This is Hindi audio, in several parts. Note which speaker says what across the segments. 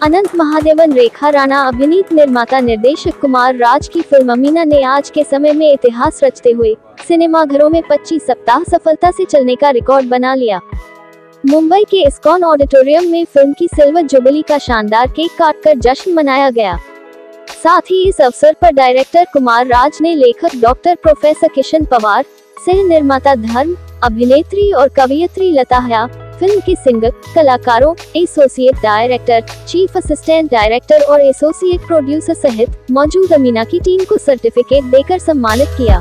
Speaker 1: अनंत महादेवन, रेखा राणा अभिनीत निर्माता निर्देशक कुमार राज की फिल्म अमीना ने आज के समय में इतिहास रचते हुए सिनेमाघरों में 25 सप्ताह सफलता से चलने का रिकॉर्ड बना लिया। मुंबई के इस्कॉन ऑडिटोरियम में फिल्म की सिल्वर जुबली का शानदार केक काटकर जश्न मनाया गया। साथ ही इस अवसर पर डायरेक्टर कुमार राज ने लेखक डॉक्टर प्रोफेसर किशन पवार, सह निर्माता धर्म, अभिनेत्री और कवयित्री लता हया, फिल्म के सिंगर, कलाकारों, associate director, chief assistant director और एसोसिएट प्रोड्यूसर सहित मौजूद अमीना की टीम को सर्टिफिकेट देकर सम्मानित किया।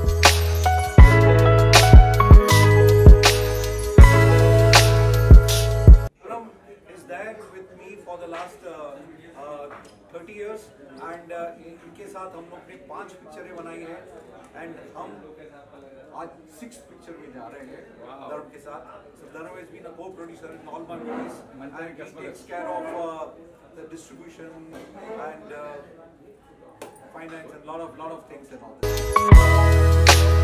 Speaker 2: इनके साथ हम लोग ने 5 पिक्चरें बनाई है एंड हम आज 6 पिक्चर में जा रहे हैं धर्म के साथ। Dharam has been a co-producer in all my movies and he takes care of the distribution and finance and lot of things and all that.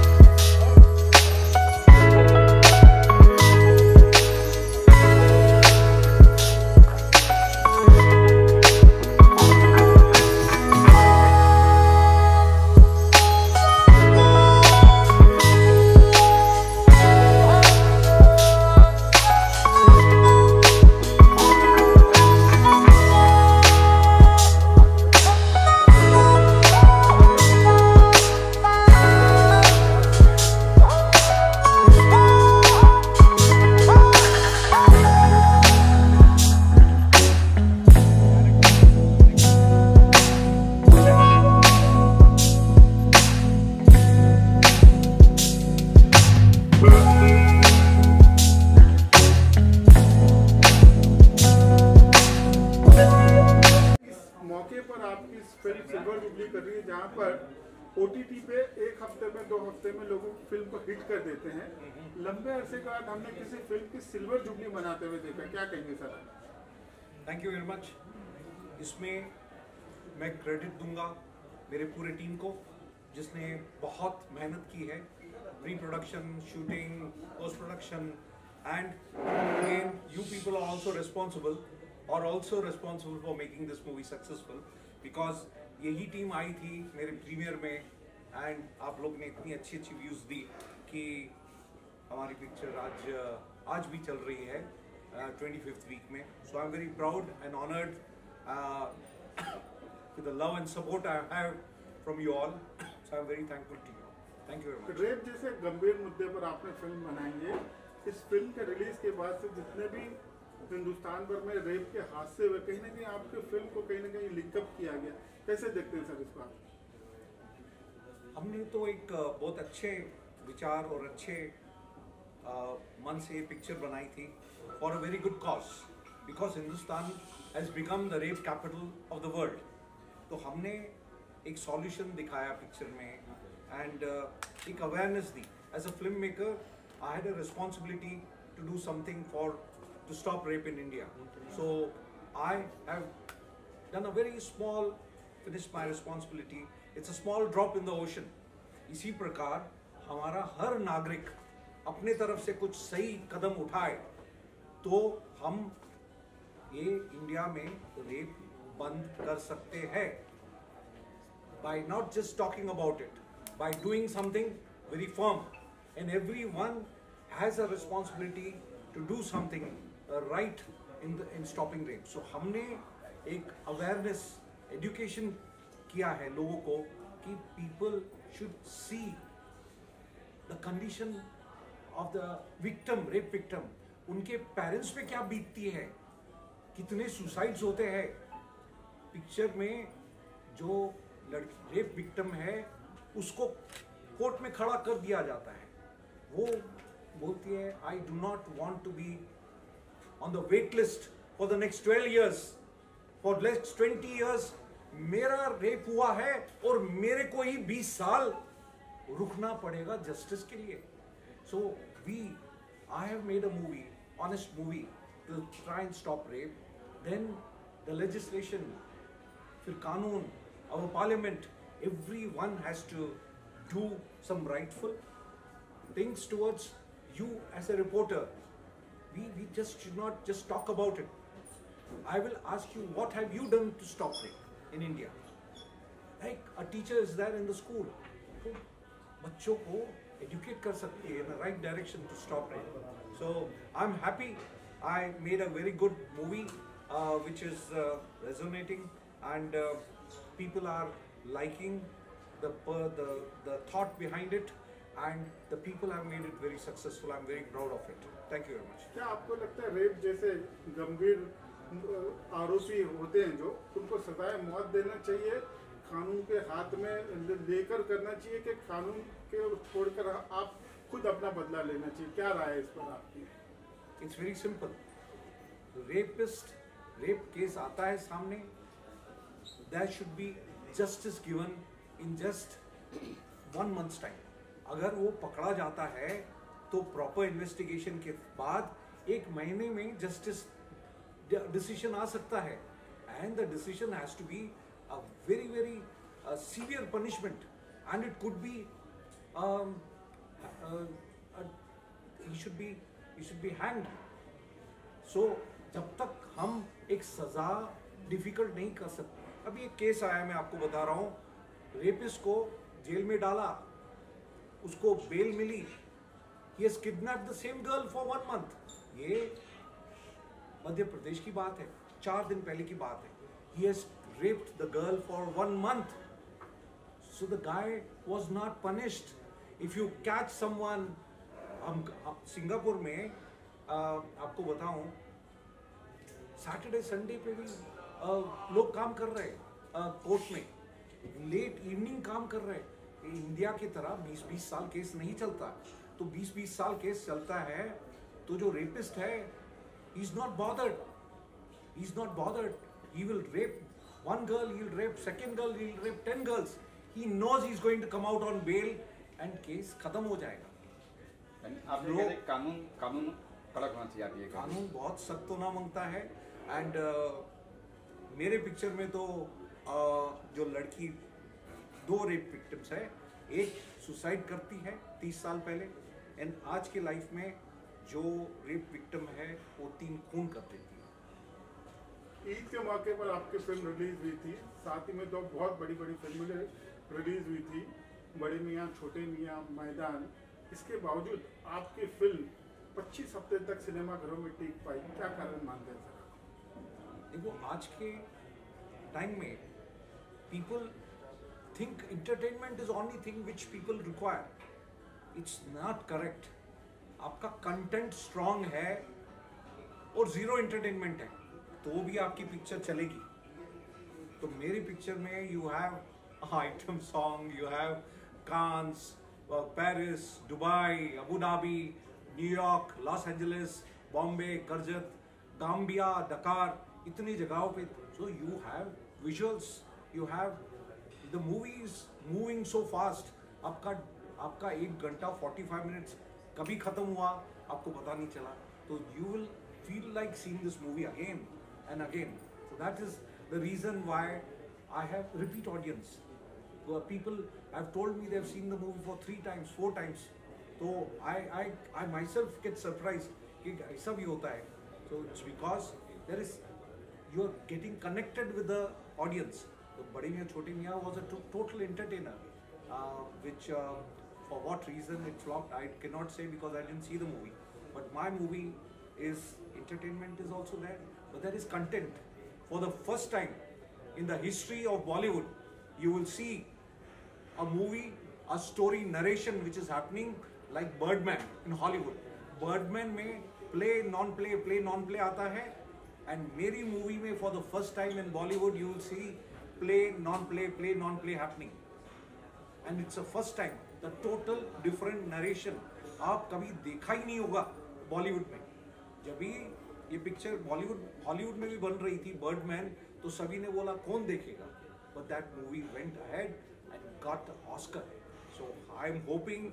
Speaker 3: Film silver jubilee कर रही है जहाँ पर OTT पे 1 हफ्ते में 2 हफ्ते में लोगों की फिल्म को हिट कर देते हैं। लंबे अरसे के बाद हमने किसी फिल्म की सिल्वर जुबली मनाते हुए देखा, क्या कहेंगे sir?
Speaker 2: Thank you very much. इसमें मैं क्रेडिट दूंगा मेरे पूरे टीम को जिसने बहुत मेहनत की है, pre production, shooting, post production and again you people are also responsible for making this movie successful because यही टीम आई थी मेरे प्रीमियर में एंड आप लोग ने इतनी अच्छी व्यूज़ दी कि हमारी पिक्चर आज भी चल रही है 25th वीक में। So I am very proud and honoured with the love and support I have from you all. So I am very thankful to you. Thank you very much.
Speaker 3: Rape जैसे गंभीर मुद्दे पर आपने फिल्म बनाई है। इस फिल्म के रिलीज के बाद से जितने भी हिंदुस्तान भर में रेप के हादसे हुए, कहीं ना कहीं आपके फिल्म को कहीं ना कहीं लिंकअप किया गया, कैसे देखते हैं सर इसको?
Speaker 2: हमने तो एक बहुत अच्छे विचार और अच्छे मन से पिक्चर बनाई थी for a very good cause because Hindustan has become the rape capital of the world. तो हमने एक सॉल्यूशन दिखाया पिक्चर में एंड एक अवेयरनेस दी। As a film maker I had a responsibility to do something for to stop rape in India. So I have done a very small, finished my responsibility. It's a small drop in the ocean. इसी प्रकार हमारा हर नागरिक अपने तरफ से कुछ सही कदम उठाए तो हम ये इंडिया में रेप बंद कर सकते हैं by not just talking about it, by doing something very firm, and everyone has a responsibility to do something right in stopping rape. So हमने एक awareness education किया है लोगों को कि people should see the condition of the victim, rape victim. उनके parents पे क्या बीतती है, कितने suicides होते हैं। पिक्चर में जो रेप विक्टिम है उसको कोर्ट में खड़ा कर दिया जाता है, वो बोलती है I do not want to be on the wait list for the next 12 years, for next 20 years मेरा रेप हुआ है और मेरे को ही 20 साल रुकना पड़ेगा जस्टिस के लिए। So I have made a movie, honest movie to try and stop rape. Then the legislation, फिर कानून, our parliament, everyone has to do some rightful things towards you as a reporter. We just should not just talk about it. I will ask you, what have you done to stop rape in India? Like a teacher is there in the school, तो बच्चों को educate कर सकती है in the right direction to stop rape. So I'm happy. I made a very good movie which is resonating, and people are liking the thought behind it, and the people have made it very successful. I'm very proud of it. Thank you very much.
Speaker 3: क्या आपको लगता है रेप जैसे गंभीर आरोपी होते हैं जो, उनको सजाए मौत देना चाहिए, कानून के हाथ में लेकर करना चाहिए, कि कानून के छोड़कर आप खुद अपना बदला लेना चाहिए? क्या राय है इस पर आपकी?
Speaker 2: It's very simple. Rapist, rape case आता है सामने, there should be justice given in just 1 month's time. अगर वो पकड़ा जाता है तो प्रॉपर इन्वेस्टिगेशन के बाद 1 महीने में जस्टिस डिसीजन आ सकता है, and the decision has to be a very very severe punishment, and it could be he should be hanged. So जब तक हम एक सजा डिफिकल्ट नहीं कर सकते, अभी एक केस आया, मैं आपको बता रहा हूँ, रेपिस्ट को जेल में डाला, उसको बेल मिली, he has kidnapped the same girl for 1 month. ये मध्य प्रदेश की बात है, 4 दिन पहले की बात है. He has raped the girl for 1 month. So the guy was not punished. If you catch someone, हम सिंगापुर में आपको बताऊं, सैटरडे संडे पे भी लोग काम कर रहे हैं कोर्ट में, लेट इवनिंग काम कर रहे हैं. इंडिया की तरह 20-20 साल केस नहीं चलता, तो 20-20 साल केस चलता है, तो जो रेपिस्ट है, he is not bothered. He is not bothered. He will rape 1 girl, he will rape 2nd girl, he will rape 10 girls. He knows he is going to come out on bail and case खत्म हो जाएगा.
Speaker 4: आप ये कहते हैं कानून कड़क होना चाहिए, आप ये
Speaker 2: कानून बहुत सख्त होना मांगता है. एंड मेरे पिक्चर में तो जो लड़की 2 रेप विक्टिम्स है, एक सुसाइड करती है 30 साल पहले, एंड आज के लाइफ में जो रेप विक्टिम है वो 3 खून कर देती है.
Speaker 3: ईद के मौके पर आपकी फिल्म रिलीज हुई थी, साथ ही में 2 बहुत बड़ी बड़ी फिल्में रिलीज हुई थी, बड़े मियाँ छोटे मियाँ, मैदान. इसके बावजूद आपकी फिल्म 25 हफ्ते तक सिनेमाघरों में टिक पाई, क्या कारण मानते हैं सर?
Speaker 2: देखो, आज के टाइम में people think entertainment is only thing which people require. It's not correct. आपका कंटेंट स्ट्रॉन्ग है और 0 एंटरटेनमेंट है तो भी आपकी पिक्चर चलेगी. तो मेरी पिक्चर में you have item song, you have Cannes, Paris, Dubai, Abu Dhabi, New York, Los Angeles, Bombay, Karjat, Gambia, Dakar, इतनी जगहों पे. So you have visuals, you have the movie is moving so fast. आपका 1 घंटा 45 मिनट्स कभी खत्म हुआ आपको पता नहीं चला, तो you will feel like seeing this movie again and again. So that is the reason why I have repeat audience. People have told me they have seen the movie for 3 times, 4 times. So I myself get surprised कि ऐसा भी होता है. So it's because you are getting connected with the audience. So बड़ी मियाँ छोटी मियाँ was a total entertainer, which for what reason it flopped I cannot say because I didn't see the movie. But my movie is entertainment is also there, but there is content. For the first time in the history of Bollywood, you will see a movie, a story narration which is happening like Birdman in Hollywood. Birdman में play non-play आता है, and मेरी movie में for the first time in Bollywood you will see play non-play happening, and it's the first time. The total different narration आप कभी देखा ही नहीं होगा बॉलीवुड में. जब भी ये पिक्चर हॉलीवुड में भी बन रही थी बर्डमैन, तो सभी ने बोला कौन देखेगा, but that movie went ahead and got the Oscar. So I am hoping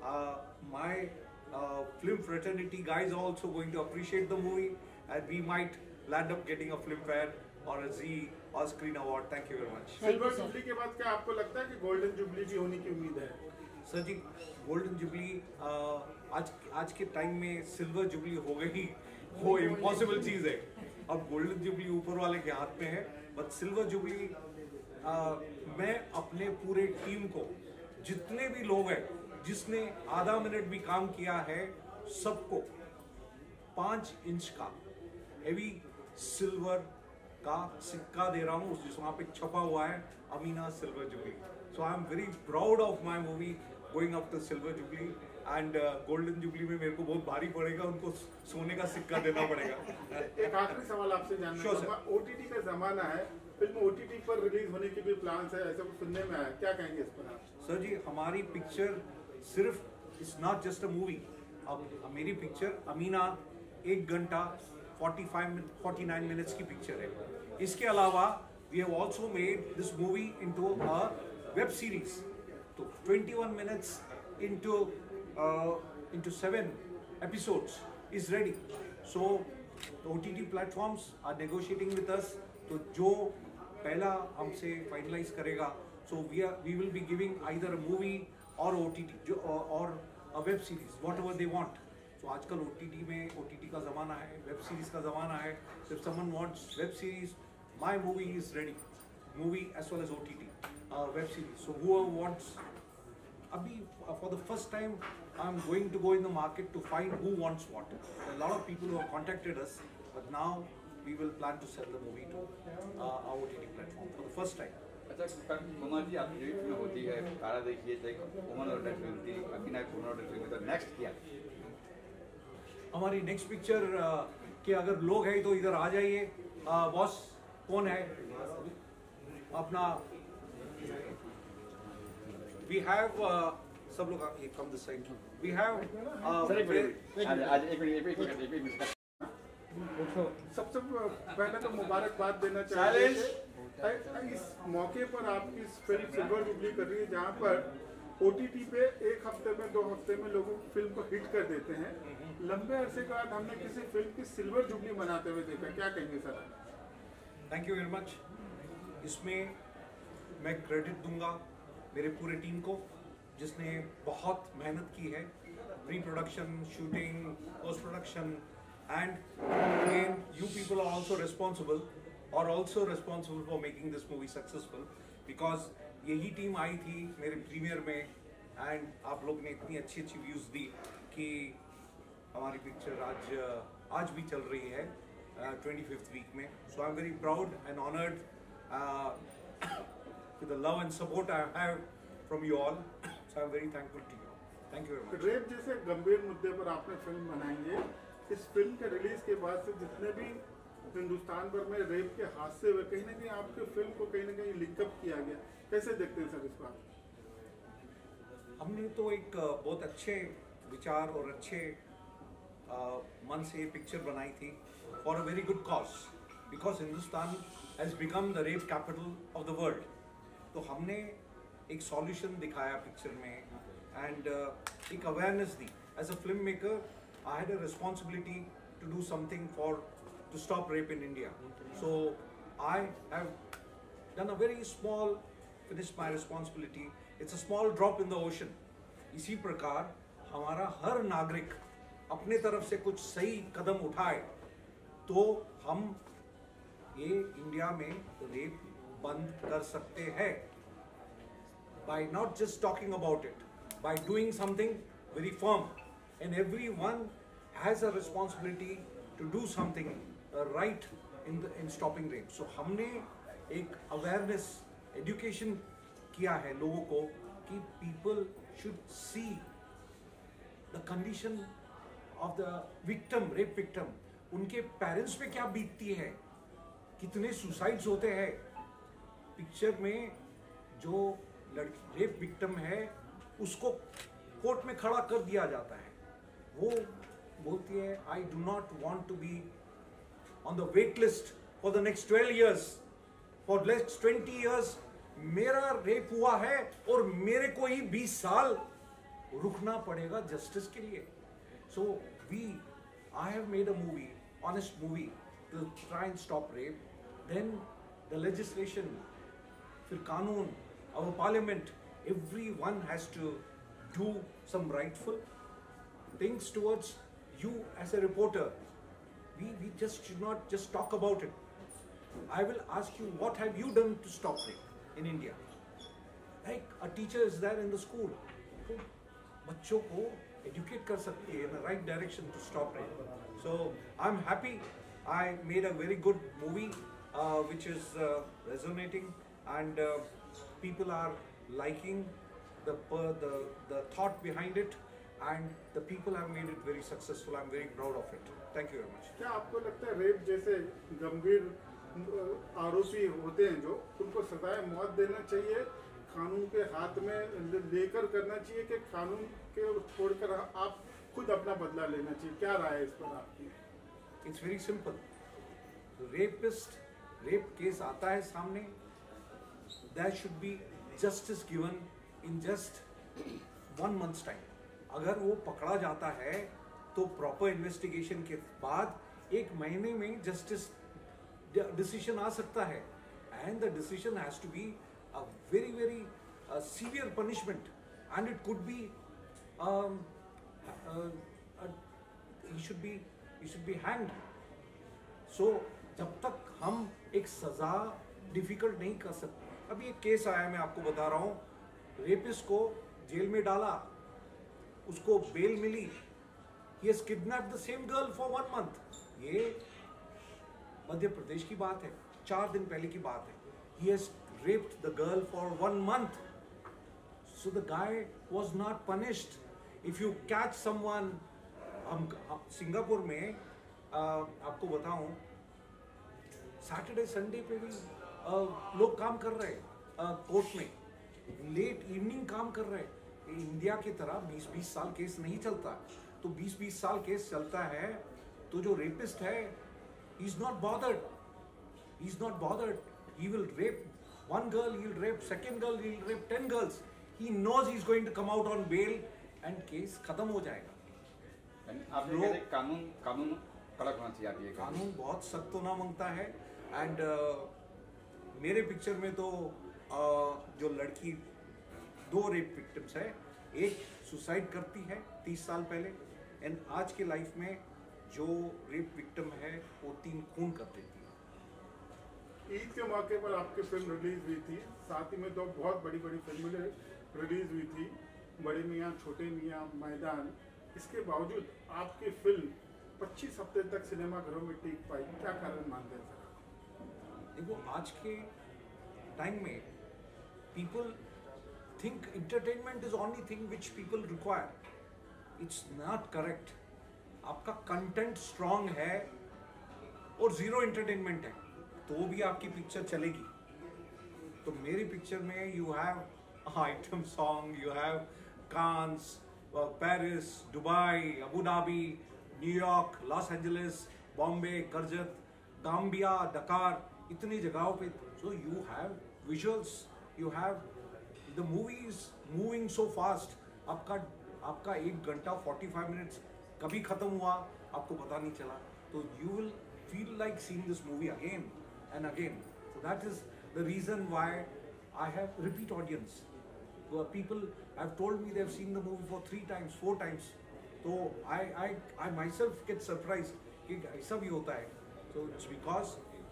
Speaker 2: my film fraternity guys are also going to appreciate the movie, and we might land up getting a Filmfare or a Zee or Screen Award. Thank you very much.
Speaker 3: Silver jubilee के बाद क्या आपको लगता है कि गोल्डन जुबली भी होने की उम्मीद है?
Speaker 2: सर जी, गोल्डन जुबली आज के टाइम में सिल्वर जुबली हो गई, वो इम्पॉसिबल चीज है। अब गोल्डन जुबली ऊपर वाले के हाथ में है, बट सिल्वर जुबली मैं अपने पूरे टीम को, जितने भी लोग हैं जिसने आधा मिनट भी काम किया है, सबको 5 इंच का हेवी सिल्वर का सिक्का दे रहा हूँ, जिस वहाँ पे छपा हुआ है Amina silver jubilee. So I am very proud of my movie going up to silver jubilee and golden jubilee में मेरे को बहुत भारी पड़ेगा, उनको सोने का सिक्का देना पड़ेगा।
Speaker 3: एक आखिरी सवाल आपसे जानना
Speaker 2: Sure,
Speaker 3: चाहूंगा, OTT का जमाना है, फिल्म OTT पर रिलीज होने की भी प्लान्स है, ऐसा कुछ सुनने में आया, क्या कहेंगे इस पर आप?
Speaker 2: सर जी, हमारी पिक्चर सिर्फ it's not just a movie. अब मेरी पिक्चर अमीना 1 घंटा 49 मिनट्स की पिक्चर है। इसके अलावा we have also made this movie into a web series, तो 21 minutes into 7 episodes is ready. So the OTT platforms are negotiating with us. तो जो पहला हमसे फाइनलाइज करेगा, so we will be giving either a movie or OTT or a web series, whatever they want. So आजकल OTT का ज़माना है, वेब सीरीज का ज़माना है। If someone wants web series, my movie is ready. Movie as well as OTT, web series. So whoever wants, अभी for the first time I'm going to go in the market to find who wants what. There are a lot of people who have contacted us, but now we will plan to sell the movie to our OTT platform for the first time.
Speaker 4: अच्छा कुमार जी, आपकी जो फिल्म होती है तारा देखिए, वुमन ओरिएंटेड फिल्म थी, अमीना एक वुमन ओरिएंटेड फिल्म, तो नेक्स्ट क्या?
Speaker 2: हमारी नेक्स्ट पिक्चर के अगर लोग हैं तो इधर आ जाइए। बॉस कौन है अपना? We have सब लोग ये come this side. We have
Speaker 4: sir एक मिनट, आज एक मिनट
Speaker 3: सबसे पहले तो मुबारकबाद देना चाहिए इस मौके पर आपकी फिल्म सिल्वर जुबली कर रही है, जहाँ पर OTT पे 1 हफ्ते में 2 हफ्ते में लोगों की फिल्म को हिट कर देते हैं। लंबे अरसे के बाद हमने किसी फिल्म की सिल्वर जुबली मनाते हुए देखा, क्या कहेंगे sir?
Speaker 2: Thank you very much. इसमें मैं क्रेडिट दूंगा मेरे पूरे टीम को, जिसने बहुत मेहनत की है, pre production, shooting, post production, and again you people are also responsible for making this movie successful, because यही टीम आई थी मेरे प्रीमियर में एंड आप लोग ने इतनी अच्छी व्यूज़ दी कि हमारी पिक्चर आज भी चल रही है 25th वीक में। So I am very proud and honoured with the love and support I have from you all, so I'm very thankful to you. Thank you very much.
Speaker 3: Rape जैसे गंभीर मुद्दे पर आपने फिल्म बनाई है, इस फिल्म के रिलीज के बाद से जितने भी हिंदुस्तान भर में रेप के हादसे हुए, कहीं ना कहीं आपके फिल्म को कहीं ना कहीं लिंकअप किया गया, कैसे देखते हैं सर इस बात?
Speaker 2: हमने तो एक बहुत अच्छे विचार और अच्छे मन से पिक्चर बनाई थी for a very good cause, because Hindustan has become the rape capital of the world. तो हमने एक सॉल्यूशन दिखाया पिक्चर में एंड एक अवेयरनेस दी। As a film maker I had a responsibility to do something to stop rape in India. So I have done a very small, finished my responsibility. It's a small drop in the ocean. इसी प्रकार हमारा हर नागरिक अपने तरफ से कुछ सही कदम उठाए तो हम ये इंडिया में रेप बंद कर सकते हैं, by not just talking about it, by doing something very firm, and everyone has a responsibility to do something right in stopping rape. So हमने एक awareness education किया है लोगों को कि people should see the condition of the victim, rape victim, उनके पेरेंट्स पे क्या बीतती है, कितने सुसाइड्स होते हैं। पिक्चर में जो लड़की रेप विक्टिम है उसको कोर्ट में खड़ा कर दिया जाता है, वो बोलती है I do not want to be on the wait list for the next 12 years, for next 20 years मेरा रेप हुआ है और मेरे को ही 20 साल रुकना पड़ेगा जस्टिस के लिए। So I have made a movie, honest movie, to try and stop rape. Then the legislation, फिर कानून, our parliament, everyone has to do some rightful things towards you as a reporter, we just should not just talk about it. I will ask you, what have you done to stop rape in India? Like a teacher is there in the school, तो बच्चों को educate कर सकती है in the right direction to stop rape. So I'm happy. I made a very good movie which is resonating, and people are liking the thought behind it, and the people have made it very successful. I'm very proud of it. Thank you very much.
Speaker 3: क्या आपको लगता है रेप जैसे गंभीर आरोपी होते हैं जो, उनको सजाए मौत देना चाहिए, कानून के हाथ में लेकर करना चाहिए, कि कानून के छोड़कर आप खुद अपना बदला लेना चाहिए? क्या राय है इस पर आपकी?
Speaker 2: It's very simple. Rapist, rape case आता है सामने, there should be justice given in just 1 month's time. अगर वो पकड़ा जाता है तो प्रॉपर इन्वेस्टिगेशन के बाद 1 महीने में जस्टिस डिसीजन आ सकता है, and the decision has to be a very very severe punishment, and it could be he should be hanged. So जब तक हम एक सजा डिफिकल्ट नहीं कर सकते, अभी एक केस आया, मैं आपको बता रहा हूँ, रेपिस्ट को जेल में डाला, उसको बेल मिली, he has kidnapped the same girl for 1 month. ये मध्य प्रदेश की बात है, 4 दिन पहले की बात है. He has raped the girl for 1 month. So the guy was not punished. If you catch someone, हम सिंगापुर में आपको बताऊं, सैटरडे संडे पे भी लोग काम कर रहे हैं कोर्ट में, लेट इवनिंग काम कर रहे हैं. इंडिया की तरह 20-20 साल केस नहीं चलता, तो 20-20 साल केस चलता है, तो जो रेपिस्ट है, he is not bothered. He will rape 1 girl, he will rape 2nd girl, he will rape 10 girls. He knows he is going to come out on bail and case खत्म हो जाएगा.
Speaker 4: आप लोग कहते हैं कानून कड़क होना चाहिए, आप ये
Speaker 2: कानून बहुत सख्त होना मांगता है. एंड मेरे पिक्चर में तो जो लड़की 2 रेप विक्टिम्स है, एक सुसाइड करती है 30 साल पहले, एंड आज के लाइफ में जो रेप विक्टिम है वो 3 खून कर देती है.
Speaker 3: ईद के मौके पर आपकी फिल्म रिलीज हुई थी, साथ ही में 2 बहुत बड़ी बड़ी फिल्में रिलीज हुई थी, बड़े मियाँ छोटे मियाँ, मैदान. इसके बावजूद आपकी फिल्म 25 हफ्ते तक सिनेमाघरों में टिक पाई, क्या कारण मानते हैं सर?
Speaker 2: देखो, आज के टाइम में people think entertainment is only thing which people require. It's not correct. आपका कंटेंट स्ट्रॉन्ग है और 0 एंटरटेनमेंट है तो भी आपकी पिक्चर चलेगी. तो मेरी पिक्चर में you have item song, you have Cannes, Paris, Dubai, Abu Dhabi, New York, Los Angeles, Bombay, Karjat, Gambia, Dakar, इतनी जगहों पे. So you have visuals, you have the movies moving so fast. आपका 1 घंटा 45 मिनट्स कभी खत्म हुआ आपको पता नहीं चला. तो you will feel like seeing this movie again and again. So that is the reason why I have repeat audience. People have told me they have seen the movie for 3 times, 4 times. So I myself get surprised कि ऐसा भी होता है. So it's because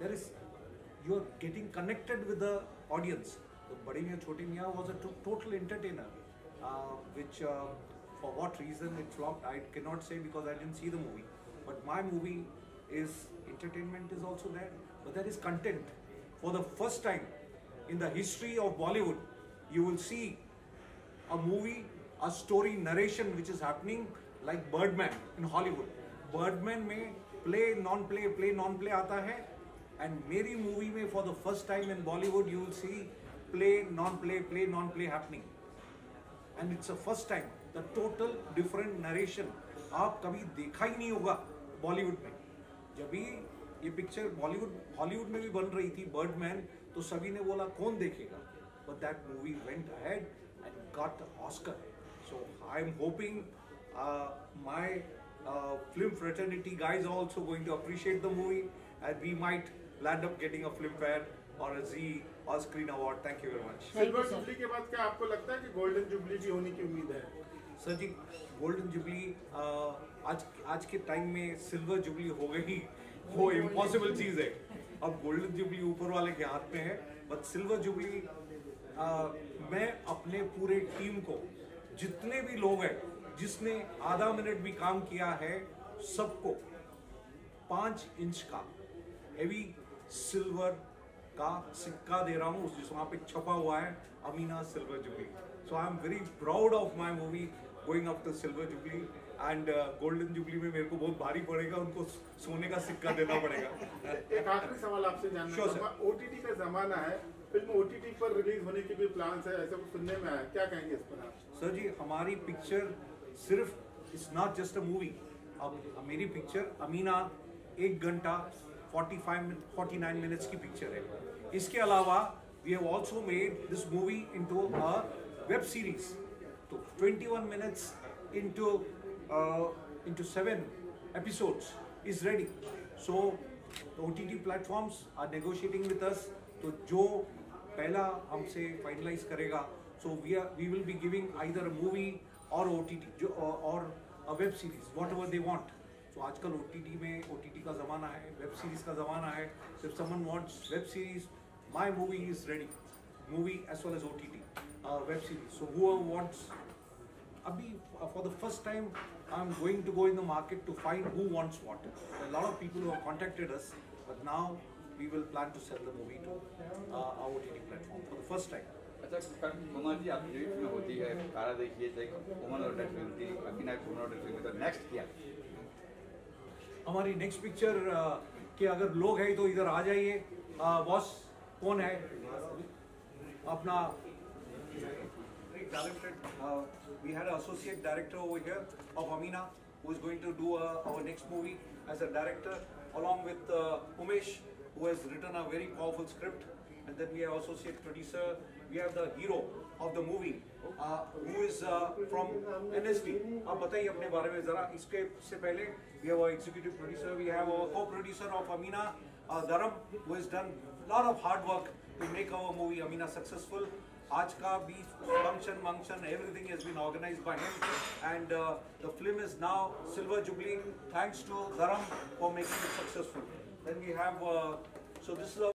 Speaker 2: you are getting connected with the audience. So बड़े मियाँ छोटे मियाँ was a total entertainer, which for what reason it flopped I cannot say because I didn't see the movie. But my movie is entertainment is also there, but there is content. For the first time in the history of Bollywood, you will see a movie, a story narration which is happening like Birdman in Hollywood. Birdman में play non-play आता है, and मेरी movie में for the first time in Bollywood you will see play non-play happening, and it's the first time the total different narration आप कभी देखा ही नहीं होगा बॉलीवुड में. जब भी ये पिक्चर हॉलीवुड में भी बन रही थी बर्डमैन, तो सभी ने बोला कौन देखेगा, but that movie went ahead and got the Oscar. So I am hoping my film fraternity guys are also going to appreciate the movie, and we might land up getting a Filmfare or a Zee or Screen Award. Thank you very much.
Speaker 3: Silver jubilee के बाद क्या आपको लगता है कि गोल्डन जुबली भी होने की उम्मीद है?
Speaker 2: सर जी, गोल्डन जुबली आज के टाइम में सिल्वर जुबली हो गई वो इम्पॉसिबल चीज़ है। अब गोल्डन जुबली ऊपर वाले के हाथ में है, बट सिल्वर जुबली मैं अपने पूरे टीम को, जितने भी लोग हैं जिसने आधा मिनट भी काम किया है, सबको 5 इंच का हेवी सिल्वर का सिक्का दे रहा हूँ, जिस वहाँ पे छपा हुआ है Amina silver jubilee. So I am very proud of my movie going up to silver jubilee and golden jubilee में मेरे को बहुत भारी पड़ेगा, उनको सोने का सिक्का देना पड़ेगा।
Speaker 3: एक आखिरी सवाल आपसे जानना
Speaker 2: Sure,
Speaker 3: चाहूंगा, OTT का जमाना है, फिल्म OTT पर रिलीज होने की भी प्लान्स है, ऐसा कुछ सुनने में आया, क्या कहेंगे इस पर आप?
Speaker 2: सर जी, हमारी पिक्चर सिर्फ it's not just a movie. अब मेरी पिक्चर अमीना 1 घंटा 49 मिनट्स की पिक्चर है। इसके अलावा we have also made this movie into a web series, तो 21 minutes into 7 episodes is ready. So the OTT platforms are negotiating with us. तो जो पहला हमसे फाइनलाइज करेगा, so we will be giving either a movie or OTT or a web series, whatever they want. So आजकल OTT का ज़माना है, वेब सीरीज का ज़माना है। So if someone wants web series, my movie is ready. Movie as well as OTT, web series. So whoever wants, अभी for the first time I'm going to go in the market to find who wants what. A lot of people who have contacted us, but now we will plan to sell the movie to our OTT platform for the first time.
Speaker 4: अच्छा कुमार जी, आपकी जो फिल्म होती है कारा देखिए, चाहे वुमन ओरिएंटेड फिल्म थी, अभी वुमन ओरिएंटेड फिल्म, तो नेक्स्ट क्या?
Speaker 2: हमारी नेक्स्ट पिक्चर के अगर लोग हैं तो इधर आ जाइए। बॉस कौन है? अपना talented, we had an associate director over here of Amina who is going to do our next movie as a director, along with Umesh, who has written a very powerful script, and then we have associate producer. We have the hero of the movie who is from NSD. आप बताइए अपने बारे में जरा। इसके से पहले we have our executive producer, we have our co-producer of Amina, Dharam, who has done a lot of hard work to make our movie Amina successful. आज का भी function, everything has been organized by him, and the film is now Silver Jubilee, thanks to Dharam for making it successful. Then we have, so this is a